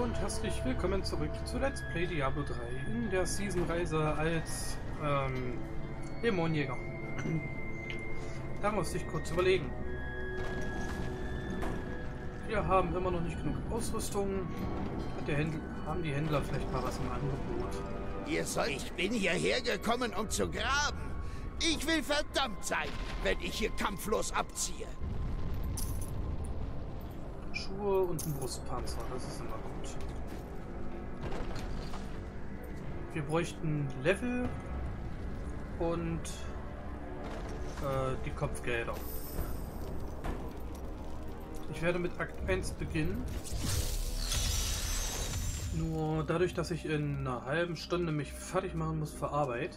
und herzlich willkommen zurück zu Let's Play Diablo 3 in der Season-Reise als Dämonenjäger. Da musste ich kurz überlegen. Wir haben immer noch nicht genug Ausrüstung. Haben die Händler vielleicht mal was im Angebot? Ich bin hierher gekommen, um zu graben. Ich will verdammt sein, wenn ich hier kampflos abziehe. Schuhe und ein Brustpanzer, das ist immer gut. Wir bräuchten Level und die Kopfgelder. Ich werde mit Akt 1 beginnen. Nur dadurch, dass ich in einer halben Stunde mich fertig machen muss für Arbeit,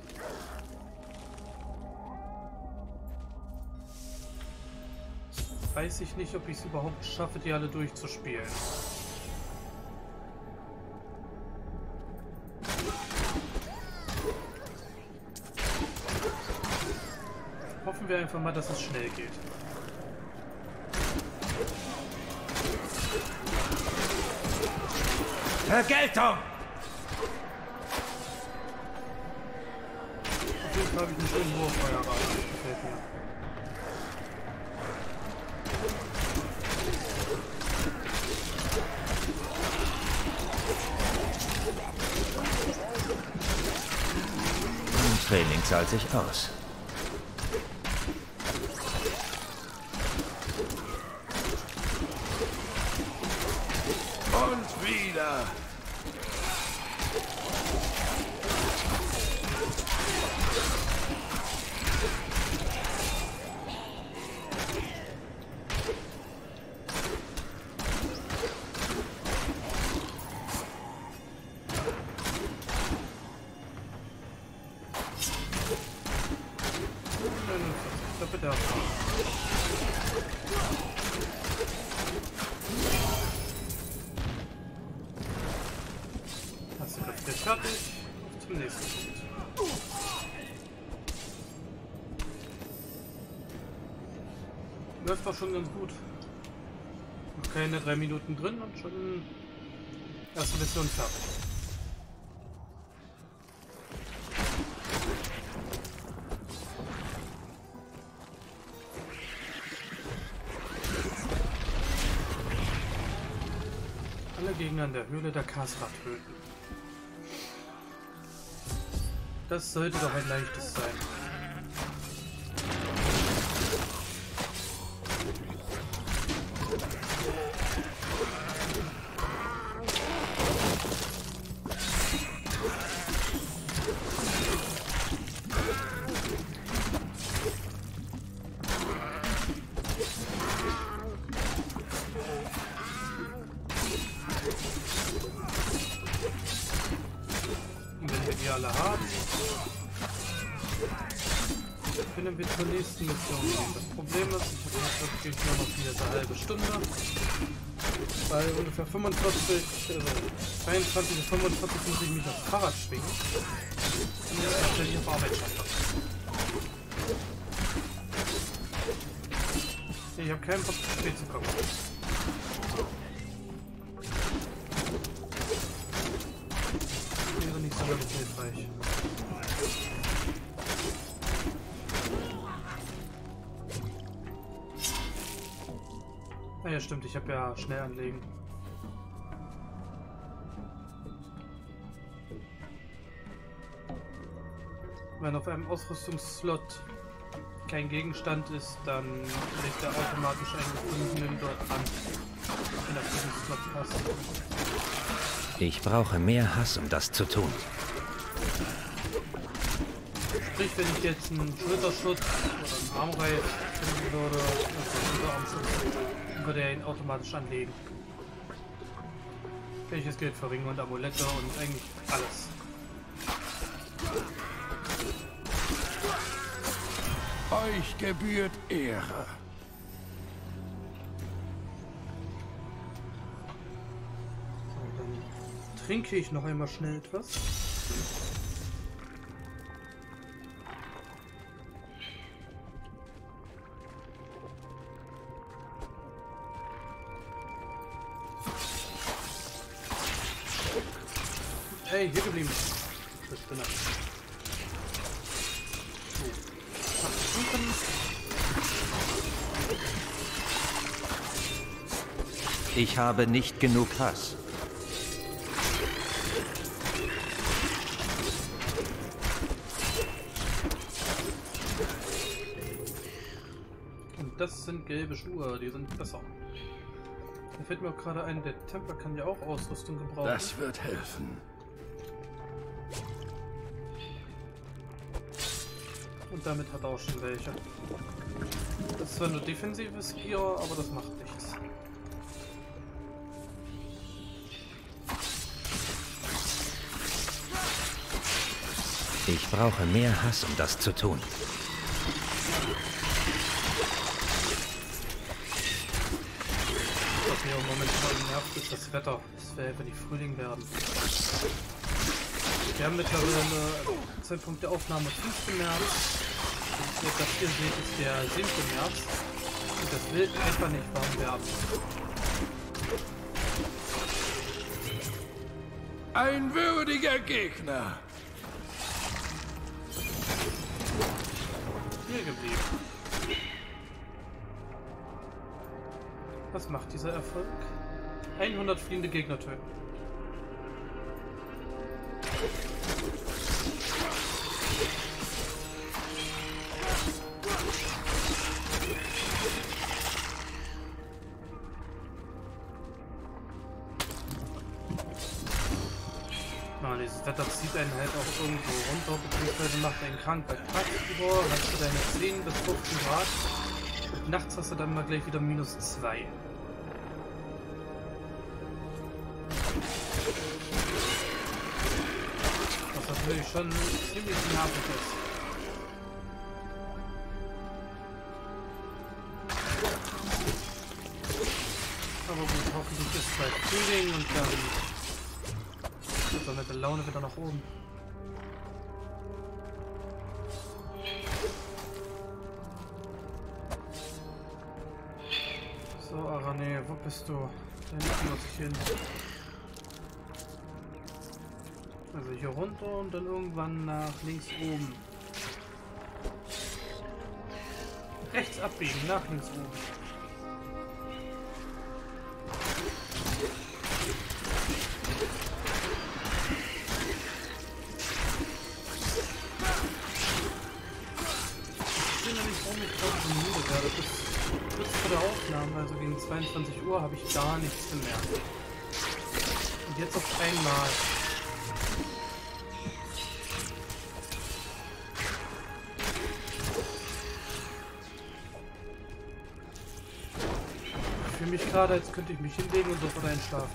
weiß ich nicht, ob ich es überhaupt schaffe, die alle durchzuspielen. Hoffen wir einfach mal, dass es schnell geht. Vergeltung! Auf jeden Fall habe ich einen schönen Wurffeuerrad. Das gefällt mir. Training zahlt sich aus. Und wieder! Hast du das jetzt fertig? Zum nächsten Punkt. Läuft doch schon ganz gut. Noch keine 3 Minuten drin und schon erste Mission fertig. Alle Gegner in der Höhle der Kasra töten. Das sollte doch ein leichtes sein. Die alle haben, können wir zur nächsten Mission gehen. Das Problem ist, ich habe jetzt wirklich nur noch diese halbe Stunde, weil ungefähr 22 bis 45 muss ich mich aufs Fahrrad schwingen und dann ich auf Arbeit schaffe. Ich habe keinen Bock, zu spät zu kommen. Nicht so wirklich hilfreich. Ah ja, stimmt, ich habe ja schnell anlegen. Wenn auf einem Ausrüstungsslot kein Gegenstand ist, dann legt er automatisch einen Kunden dort an, wenn er für den Slot passt. Ich brauche mehr Hass, um das zu tun. Sprich, wenn ich jetzt einen Schulterschutz oder einen Armreif finden würde, dann würde er ihn automatisch anlegen. Welches Geld für Ringe und Amulette und eigentlich alles. Euch gebührt Ehre. Trinke ich noch einmal schnell etwas. Ey, hier geblieben. Das Spinner. So. Ich habe nicht genug Hass. Und das sind gelbe Schuhe, die sind besser. Da fällt mir auch gerade ein, der Templer kann ja auch Ausrüstung gebrauchen. Das wird helfen. Und damit hat er auch schon welche. Das ist zwar nur defensives Gear, aber das macht nichts. Ich brauche mehr Hass, um das zu tun. Was mir im Moment mal nervt, ist das Wetter. Es wäre, wenn die Frühling werden. Wir haben mittlerweile Zeitpunkt der Aufnahme 5. März. Und das hier seht, ist der 7. März. Und das will einfach nicht warm werden. Ein würdiger Gegner. Hier geblieben. Was macht dieser Erfolg? 100 fliehende Gegner töten. Na, dieses Wetter zieht einen halt auch irgendwo runter, beziehungsweise macht einen krank. Bei tagsüber hast du deine 10 bis 15 Grad. Und nachts hast du dann mal gleich wieder -2. Was natürlich schon ziemlich nervig ist. Aber gut, hoffentlich ist es bald Frühling und dann wird dann mit der Laune wieder nach oben. So, Arane, wo bist du? Da hinten muss ich hin. Also hier runter und dann irgendwann nach links oben. Rechts abbiegen, nach links oben. Ich bin ja nicht warum ich gerade so müde werde. Bis kurz vor der Aufnahme, also gegen 22 Uhr, habe ich gar nichts gemerkt. Und jetzt auf einmal. Ich fühle mich gerade, als könnte ich mich hinlegen und sofort einschlafen.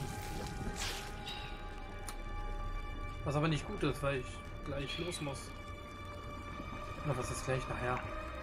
Was aber nicht gut ist, weil ich gleich los muss. Oder was ist gleich nachher?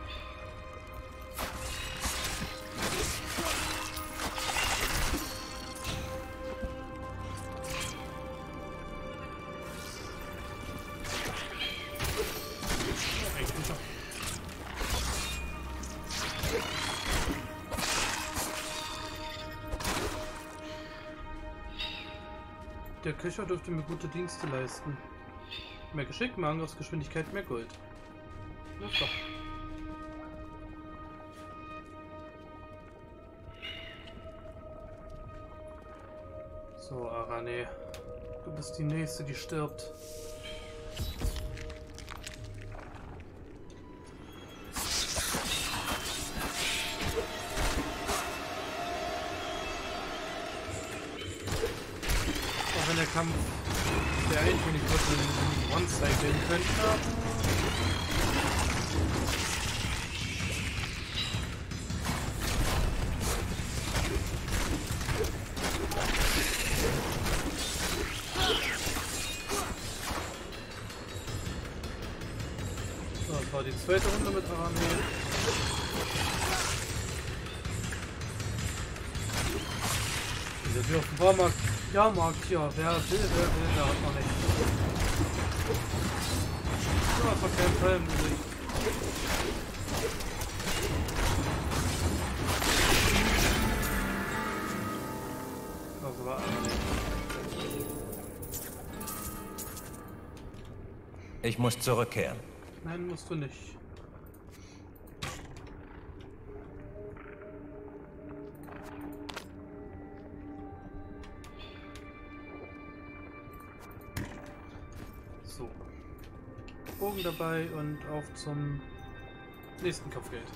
Der Köcher dürfte mir gute Dienste leisten. Mehr Geschick, mehr Angriffsgeschwindigkeit, mehr Gold. Na doch. So, Arane. Du bist die Nächste, die stirbt. Wenn der Kampf der eintönig wird, in One-Cycling könnte. So, das war die zweite Runde mit Arane. Dieser wie auf dem Baumarkt. Ja, Markt, ja, wer will, der hat noch nicht. So, das war kein Fall im Gesicht. Das war alles. Ich muss zurückkehren. Nein, musst du nicht. So. Bogen dabei und auf zum nächsten Kopfgeld.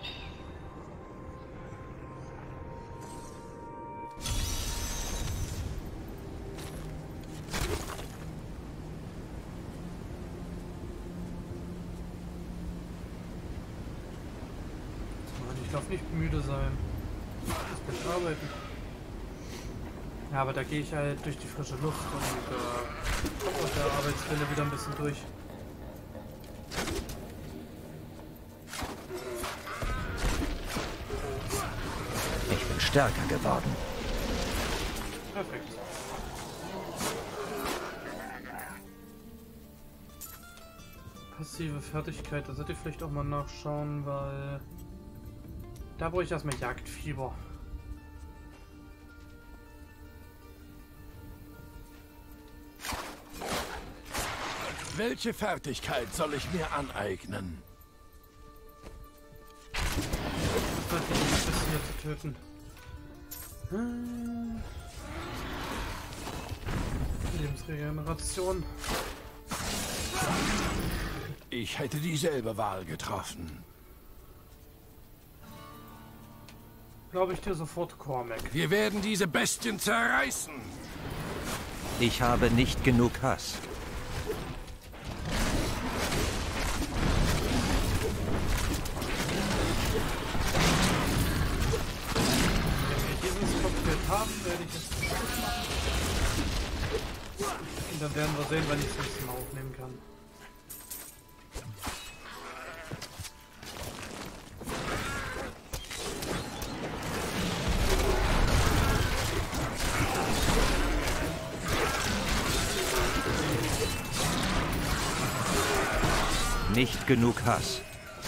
Ich darf nicht müde sein. Ich muss arbeiten. Ja, aber da gehe ich halt durch die frische Luft und komme aus der Arbeitsstelle wieder ein bisschen durch. Ich bin stärker geworden. Perfekt. Passive Fertigkeit, da sollte ich vielleicht auch mal nachschauen, weil da brauche ich erstmal Jagdfieber. Welche Fertigkeit soll ich mir aneignen? Ich sollte die ein bisschen hier zu töten. Lebensregeneration. Ich hätte dieselbe Wahl getroffen. Glaube ich dir sofort, Cormac. Wir werden diese Bestien zerreißen. Ich habe nicht genug Hass. Wenn wir dieses Kopfgeld haben, werde ich es bestimmt machen. Und dann werden wir sehen, wann ich das nächste Mal aufnehmen kann. Nicht genug Hass.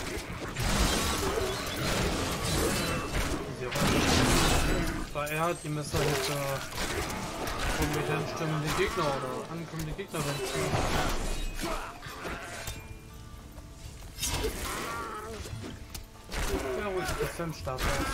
Weil er hat die Messer jetzt von mit den Stimmen den Gegner oder ankommen die Gegner wenden. Ja, ruhig das Femstab aus.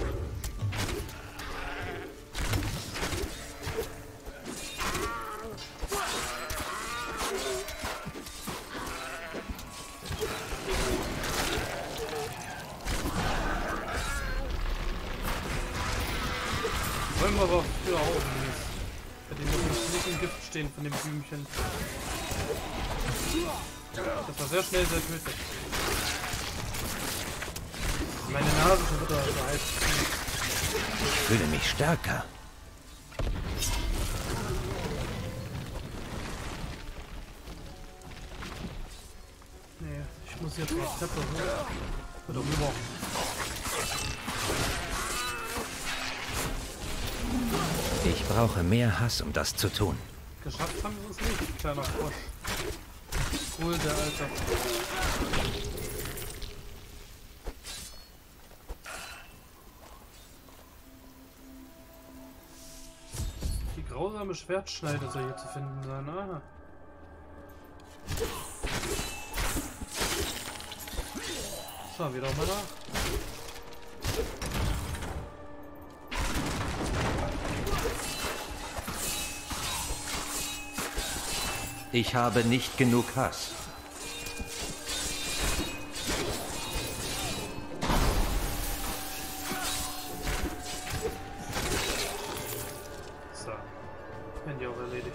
Wollen wir aber früher auch nicht. Bei dem muss nicht im Gift stehen von dem Blümchen. Das war sehr schnell, sehr tödlich. Meine Nase schon wieder so heiß. Ich fühle mich stärker. Nee, ich muss jetzt auf Treppe hoch. Oder rüber. Ich brauche mehr Hass, um das zu tun. Geschafft haben wir es nicht, kleiner Frosch. Cool, der Alter. Die grausame Schwertschneide soll hier zu finden sein. Aha. So, wieder mal nach. Ich habe nicht genug Hass. So, werden die auch erledigt.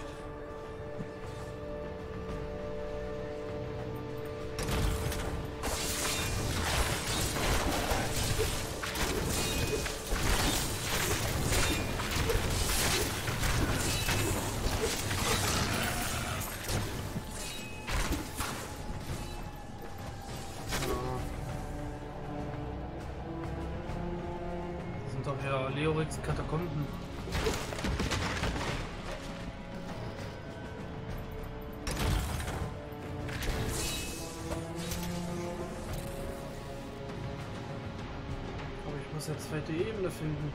Doch ja, Leorix Katakomben. Aber ich muss ja zweite Ebene finden.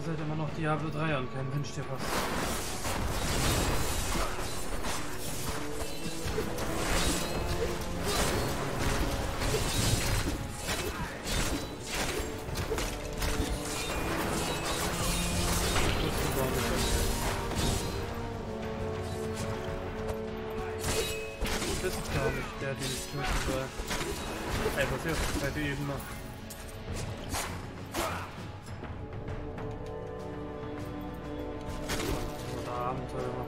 ist halt immer noch Diablo 3 und kein Wünsch dir was. Das ist gar nicht der, den ich töten soll. Einfach sehr auf die zweite Ebene. Oder Abenteuer.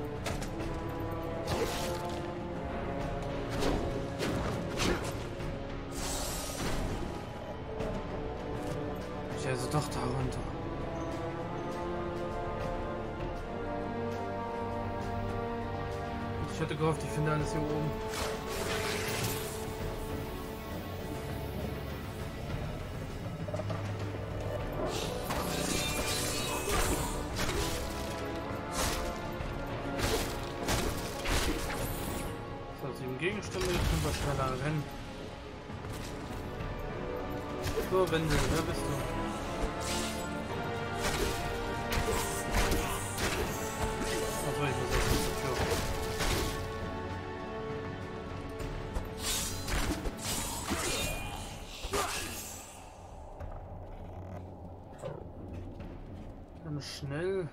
Ich also doch da runter. Ich hatte gehofft, ich finde alles hier oben. So, 7 Gegenstände, jetzt können wir schneller rennen. So, Wendel, wer bist du? Achso, ich muss jetzt zur Tür. Dann schnell.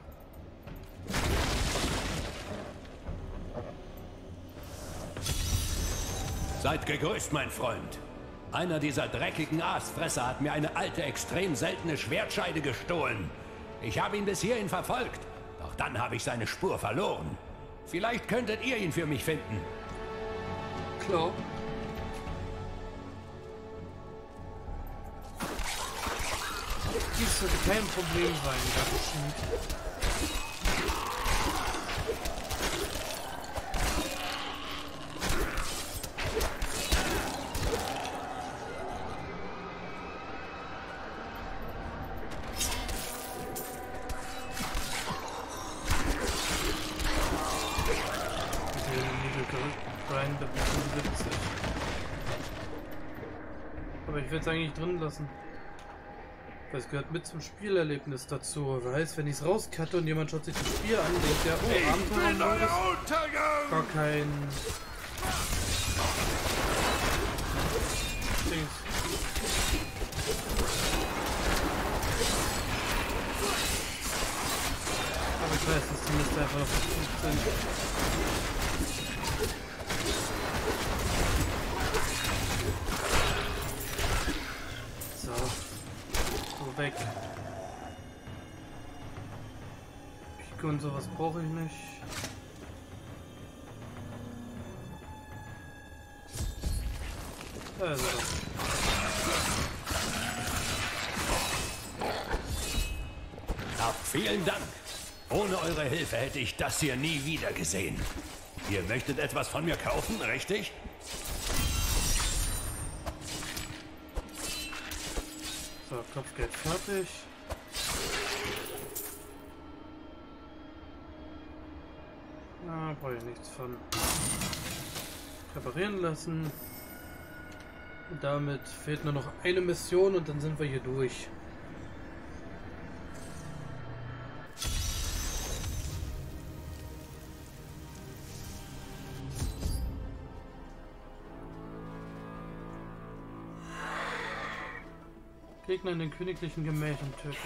Seid gegrüßt, mein Freund. Einer dieser dreckigen Aasfresser hat mir eine alte, extrem seltene Schwertscheide gestohlen. Ich habe ihn bis hierhin verfolgt, doch dann habe ich seine Spur verloren. Vielleicht könntet ihr ihn für mich finden. Klar. Dies sollte kein Problem sein, das bestimmt. Aber ich will es eigentlich drin lassen. Weil es gehört mit zum Spielerlebnis dazu. Weiß, wenn ich es rauskatte und jemand schaut sich das Spiel an, denkt ja, oh, Abenteuer, gar kein Dings. Aber ich weiß, dass die Liste einfach noch verknüpft sind. Weg. Pike und sowas brauche ich nicht. Also. Ach, vielen Dank. Ohne eure Hilfe hätte ich das hier nie wieder gesehen. Ihr möchtet etwas von mir kaufen, richtig? So, Kopfgeld fertig. Na, brauche ich nichts von. Reparieren lassen. Und damit fehlt nur noch eine Mission und dann sind wir hier durch. Gegner in den königlichen Gemächern töten.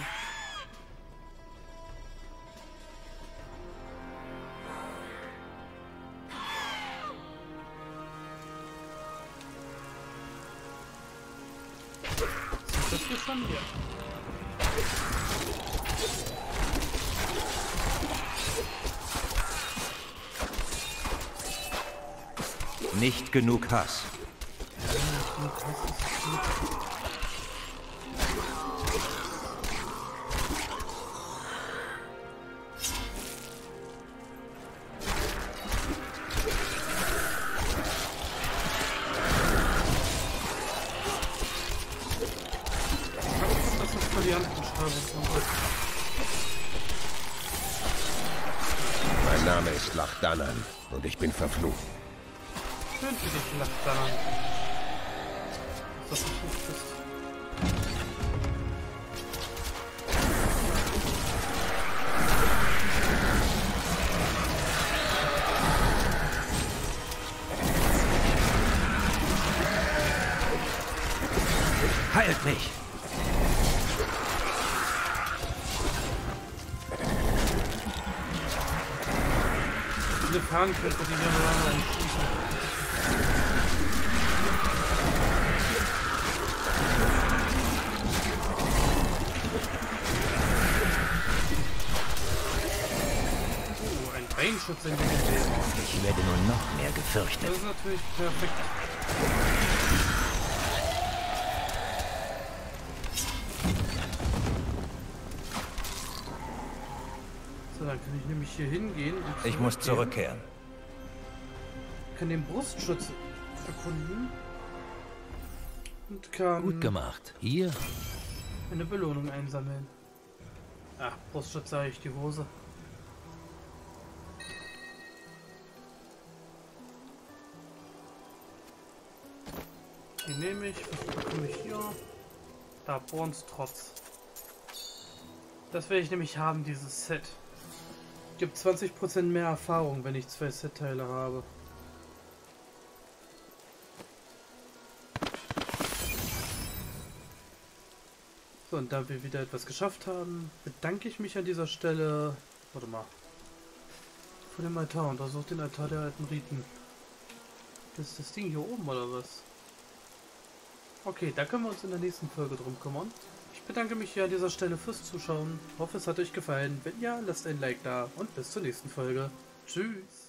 Ist das hier schon? Ja. Nicht genug Hass. Mein Name ist Lachdanan und ich bin verflucht. Schön für dich, Lachdanan. Dass du verflucht bist. Heilt mich! Diese Fernkämpfer, die wir miteinander entschließen. Beinschutz in den System. Ich werde nun noch mehr gefürchtet. Das ist natürlich perfekt. So, dann kann ich nämlich hier hingehen. Und Ich muss zurückkehren. Ich kann den Brustschutz erkunden. Und kann Gut gemacht. Hier? eine Belohnung einsammeln. Ach, Brustschutz sage ich, die Hose. Die nehme ich. Was bekomme ich hier? Da, Borns Trotz. Das will ich nämlich haben, dieses Set. Gibt 20% mehr Erfahrung, wenn ich 2 Set-Teile habe. So, und da wir wieder etwas geschafft haben, bedanke ich mich an dieser Stelle. Warte mal. Von dem Altar. Untersucht den Altar der alten Riten. Das ist das Ding hier oben, oder was? Okay, da können wir uns in der nächsten Folge drum kümmern. Ich bedanke mich hier an dieser Stelle fürs Zuschauen. Hoffe, es hat euch gefallen. Wenn ja, lasst ein Like da und bis zur nächsten Folge. Tschüss.